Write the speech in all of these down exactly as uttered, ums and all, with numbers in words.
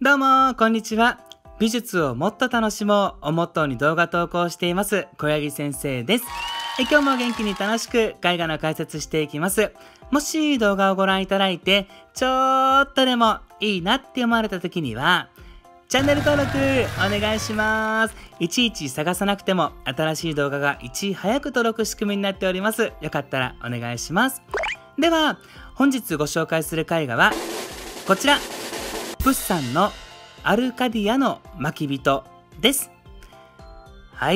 どうもこんにちは。美術をもっと楽しもうをモットーに動画投稿しています小柳先生です。え今日も元気に楽しく絵画の解説していきます。もし動画をご覧いただいてちょっとでもいいなって思われた時にはチャンネル登録お願いします。いちいち探さなくても新しい動画がいち早く届く仕組みになっております。よかったらお願いします。では本日ご紹介する絵画はこちら、プッサンのアルカディアの巻き人です。はい、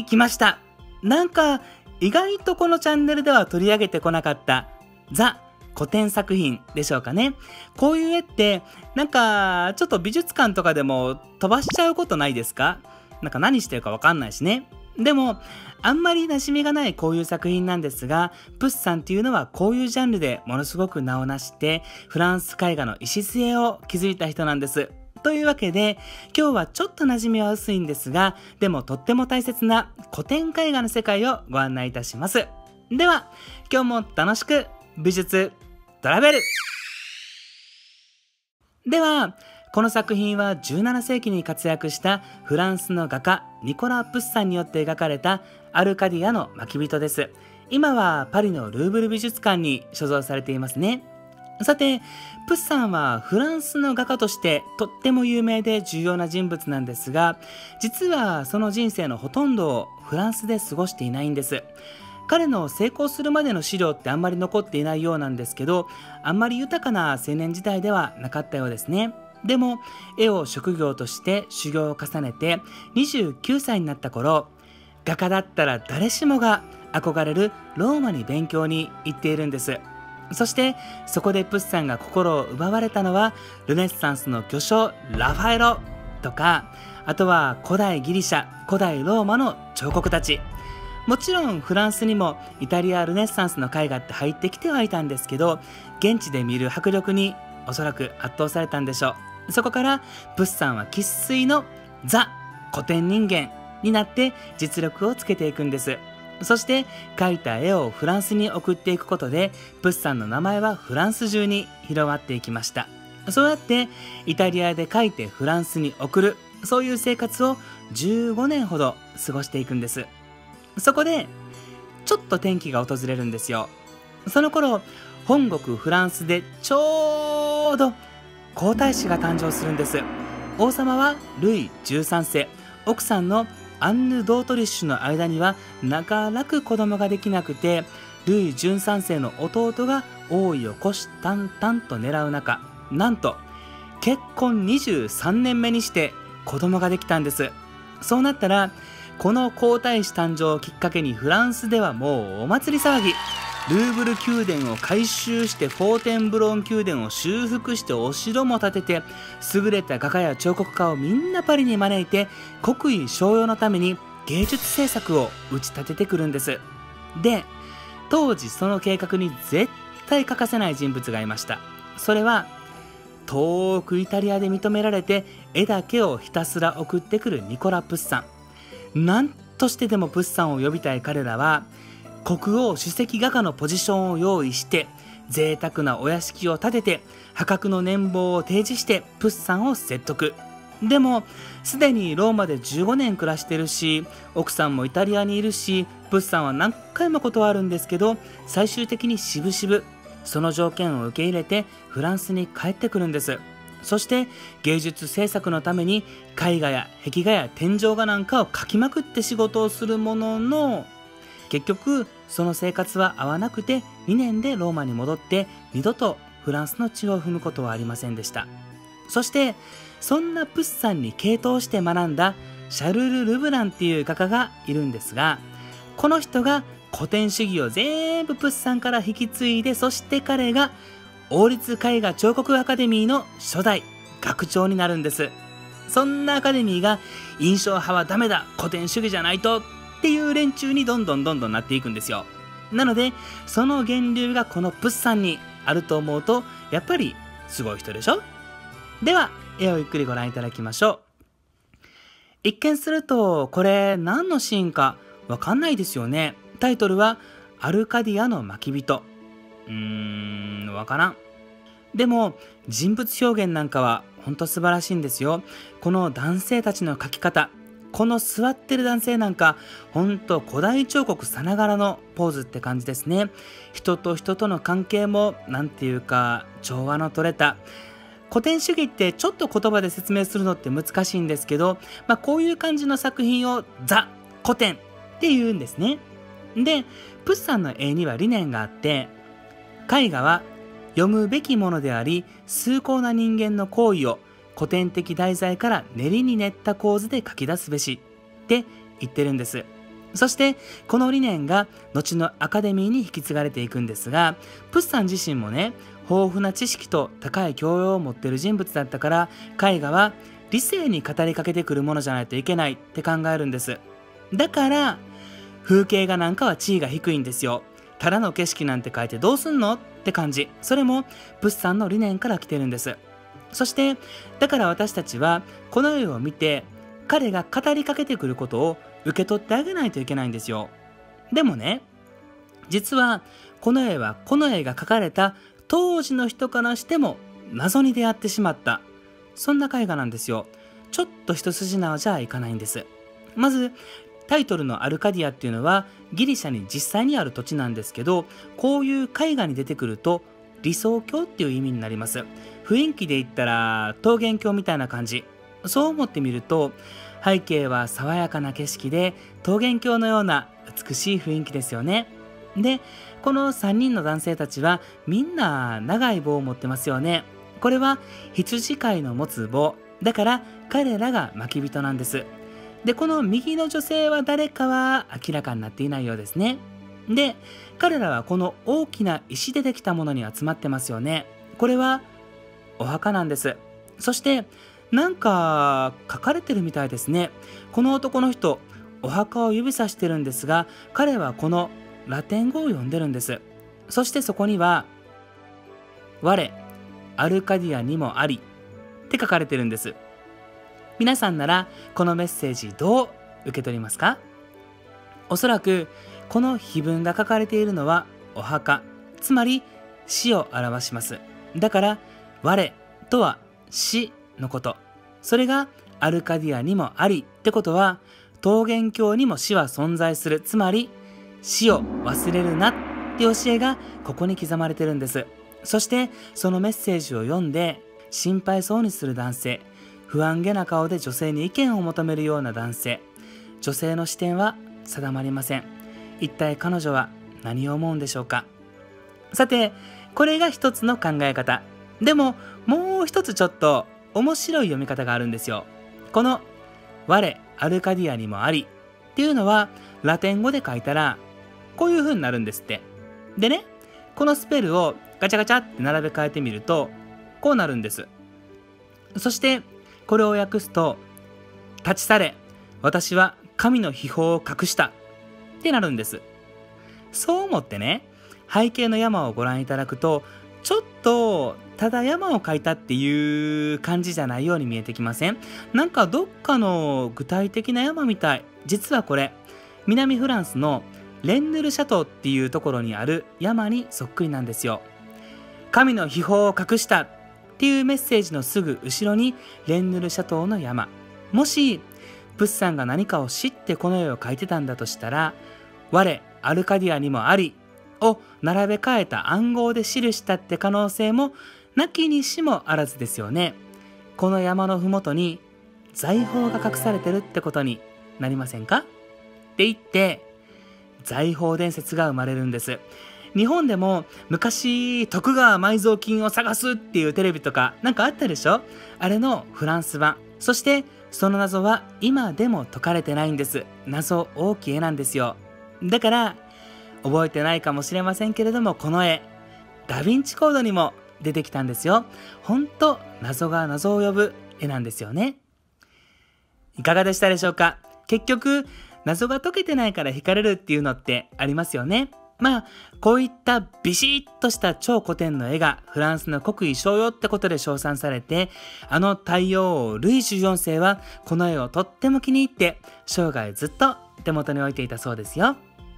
来ました。なんか意外とこのチャンネルでは取り上げてこなかったザ古典作品でしょうかね。こういう絵ってなんかちょっと美術館とかでも飛ばしちゃうことないですか？なんか何してるかわかんないしね。でもあんまり馴染みがないこういう作品なんですが、プッサンっていうのはこういうジャンルでものすごく名を成してフランス絵画の礎を築いた人なんです。というわけで今日はちょっと馴染みは薄いんですが、でもとっても大切な古典絵画の世界をご案内いたします。では今日も楽しく美術トラベル。ではこの作品はじゅうななせいきに活躍したフランスの画家ニコラ・プッサンによって描かれたアルカディアの巻き人です。今はパリのルーブル美術館に所蔵されていますね。さてプッサンはフランスの画家としてとっても有名で重要な人物なんですが、実はその人生のほとんどをフランスで過ごしていないんです。彼の成功するまでの資料ってあんまり残っていないようなんですけど、あんまり豊かな青年時代ではなかったようですね。でも絵を職業として修行を重ねてにじゅうきゅうさいになった頃、画家だったら誰しもが憧れるローマに勉強に行っているんです。そしてそこでプッサンが心を奪われたのはルネッサンスの巨匠ラファエロとか、あとは古代ギリシャ、古代ローマの彫刻たち、もちろんフランスにもイタリアルネッサンスの絵画って入ってきてはいたんですけど、現地で見る迫力におそらく圧倒されたんでしょう。そこからプッサンは生粋のザ古典人間になって実力をつけていくんです。そして描いた絵をフランスに送っていくことでプッサンの名前はフランス中に広まっていきました。そうやってイタリアで描いてフランスに送る、そういう生活をじゅうごねんほど過ごしていくんです。そこでちょっと転機が訪れるんですよ。その頃本国フランスでちょうど皇太子が誕生するんです。王様はルイじゅうさんせい、奥さんのアンヌ・ドートリッシュの間には長らく子供ができなくて、ルイじゅうさんせいの弟が王位を虎視眈々と狙う中、なんと結婚にじゅうさんねんめにして子供ができたんです。そうなったらこの皇太子誕生をきっかけにフランスではもうお祭り騒ぎ。ルーブル宮殿を改修してフォーテンブロン宮殿を修復してお城も建てて、優れた画家や彫刻家をみんなパリに招いて国威賞揚のために芸術制作を打ち立ててくるんです。で当時その計画に絶対欠かせない人物がいました。それは遠くイタリアで認められて絵だけをひたすら送ってくるニコラ・プッサン。何としてでもプッサンを呼びたい彼らは国王首席画家のポジションを用意して贅沢なお屋敷を建てて破格の年俸を提示してプッサンを説得。でもすでにローマでじゅうごねん暮らしてるし、奥さんもイタリアにいるし、プッサンは何回も断るんですけど、最終的にしぶしぶその条件を受け入れてフランスに帰ってくるんです。そして芸術制作のために絵画や壁画や天井画なんかを描きまくって仕事をするものの、結局その生活は合わなくてにねんでローマに戻って二度とフランスの地を踏むことはありませんでした。そしてそんなプッサンに傾倒して学んだシャルル・ルブランっていう画家がいるんですが、この人が古典主義を全部プッサンから引き継いで、そして彼が王立絵画彫刻アカデミーの初代学長になるんです。そんなアカデミーが印象派はダメだ、古典主義じゃないとっていう連中にどんどんどんどんなっていくんですよ。なのでその源流がこのプッサンにあると思うとやっぱりすごい人でしょ。では絵をゆっくりご覧いただきましょう。一見するとこれ何のシーンかわかんないですよね。タイトルはアルカディアの巻き人。うーんわからん。 でも人物表現なんかは本当素晴らしいんですよ。この男性たちの描き方、この座ってる男性なんか本当古代彫刻さながらのポーズって感じですね。人と人との関係もなんていうか調和の取れた、古典主義ってちょっと言葉で説明するのって難しいんですけど、まあ、こういう感じの作品をザ古典って言うんですね。でプッサンの絵には理念があって、絵画は読むべきものであり、崇高な人間の行為を古典的題材から練りに練った構図で書き出すべしって言ってるんです。そしてこの理念が後のアカデミーに引き継がれていくんですが、プッサン自身もね、豊富な知識と高い教養を持っている人物だったから、絵画は理性に語りかけてくるものじゃないといけないって考えるんです。だから風景画なんかは地位が低いんですよ。ただの景色なんて描いてどうすんのって感じ。それもプッサンの理念から来てるんです。そしてだから私たちはこの絵を見て、彼が語りかけてくることを受け取ってあげないといけないんですよ。でもね、実はこの絵はこの絵が描かれた当時の人からしても謎に出会ってしまった、そんな絵画なんですよ。ちょっと一筋縄じゃいかないんです。まずタイトルのアルカディアっていうのはギリシャに実際にある土地なんですけど、こういう絵画に出てくると理想郷っていう意味になります。雰囲気で言ったら桃源郷みたいな感じ。そう思ってみると、背景は爽やかな景色で桃源郷のような美しい雰囲気ですよね。でこのさんにんの男性たちはみんな長い棒を持ってますよね。これは羊飼いの持つ棒だから、彼らが牧人なんです。でこの右の女性は誰かは明らかになっていないようですね。で彼らはこの大きな石でできたものに集まってますよね。これはお墓なんです。そしてなんか書かれてるみたいですね。この男の人、お墓を指さしてるんですが、彼はこのラテン語を読んでるんです。そしてそこには我アルカディアにもありって書かれてるんです。皆さんならこのメッセージどう受け取りますか？おそらくこの碑文が書かれているのはお墓、つまり死を表します。だから我とは死のこと。それがアルカディアにもありってことは、桃源郷にも死は存在する。つまり死を忘れるなって教えがここに刻まれてるんです。そしてそのメッセージを読んで心配そうにする男性、不安げな顔で女性に意見を求めるような男性、女性の視点は定まりません。一体彼女は何を思うんでしょうか？さてこれが一つの考え方。でももう一つちょっと面白い読み方があるんですよ。この我アルカディアにもありっていうのはラテン語で書いたらこういう風になるんですって。でね、このスペルをガチャガチャって並べ替えてみるとこうなるんです。そしてこれを訳すと、立ち去れ、私は神の秘宝を隠したってなるんです。そう思ってね、背景の山をご覧いただくと、ちょっとただ山を描いたっていう感じじゃないように見えてきません？なんかどっかの具体的な山みたい。実はこれ南フランスのレンヌルシャトーっていうところにある山にそっくりなんですよ。神の秘宝を隠したっていうメッセージのすぐ後ろにレンヌルシャトーの山。もしプッサンが何かを知ってこの絵を描いてたんだとしたら、我アルカディアにもありを並べ替えた暗号で記したって可能性もなきにしもあらずですよね。この山のふもとに財宝が隠されてるってことになりませんか？って言って財宝伝説が生まれるんです。日本でも昔徳川埋蔵金を探すっていうテレビとかなんかあったでしょ？あれのフランス版。そしてその謎は今でも解かれてないんです。謎大きい絵なんですよ。だから覚えてないかもしれませんけれども、この絵ダヴィンチコードにも出てきたんですよ。ほんと謎が謎を呼ぶ絵なんですよね。いかがでしたでしょうか？結局謎が解けてないから惹かれるっていうのってありますよね。まあこういったビシッとした超古典の絵がフランスの国威賞与ってことで称賛されて、あの太陽王ルイじゅうよんせいはこの絵をとっても気に入って生涯ずっと手元に置いていたそうですよ。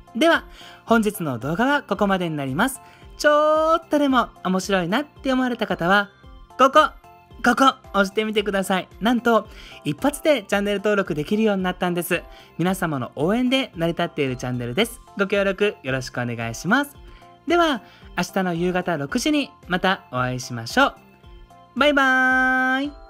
では、本日の動画はここまでになります。ちょっとでも面白いなって思われた方は、ここ、ここ押してみてください。なんと、一発でチャンネル登録できるようになったんです。皆様の応援で成り立っているチャンネルです。ご協力よろしくお願いします。では、明日の夕方ろくじにまたお会いしましょう。バイバーイ。